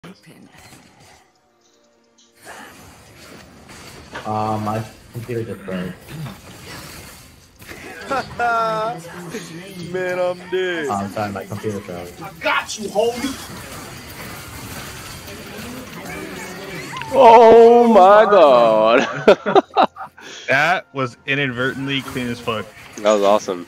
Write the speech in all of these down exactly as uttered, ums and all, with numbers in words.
Um, my computer just broke. Man, I'm dead. Oh, I'm sorry, my computer froze. I got you, homie. Oh my god. That was inadvertently clean as fuck. That was awesome.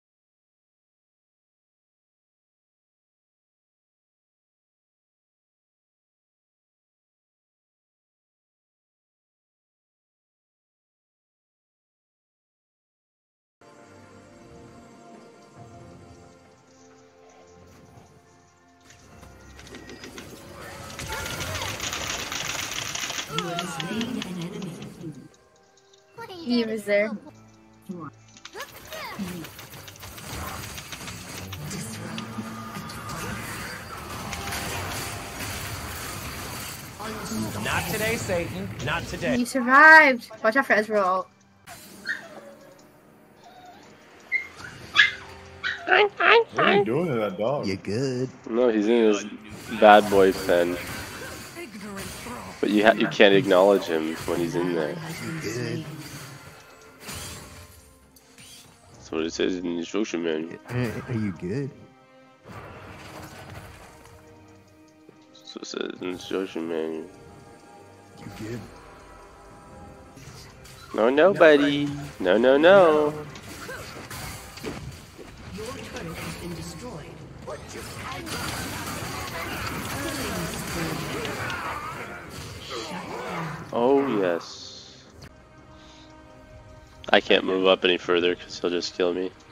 He was there. Not today, Satan. Not today. You survived. Watch out for Ezreal. What are you doing to that dog? You good? No, he's in his bad boy pen. But you ha you can't acknowledge him when he's in there. You good? That's what it says in the instruction manual. Are you good? That's what it says in the instruction manual. You good? No, no, buddy. No, no, no. Oh, yes. I can't move up any further because he'll just kill me.